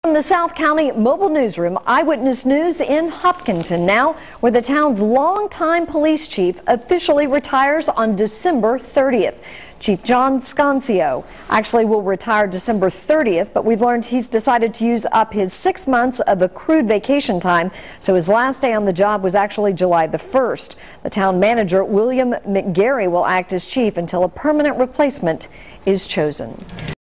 From the South County Mobile Newsroom, Eyewitness News in Hopkinton now, where the town's longtime police chief officially retires on December 30th. Chief John Scuncio actually will retire December 30th, but we've learned he's decided to use up his 6 months of accrued vacation time, so his last day on the job was actually July the 1st. The town manager, William McGarry, will act as chief until a permanent replacement is chosen.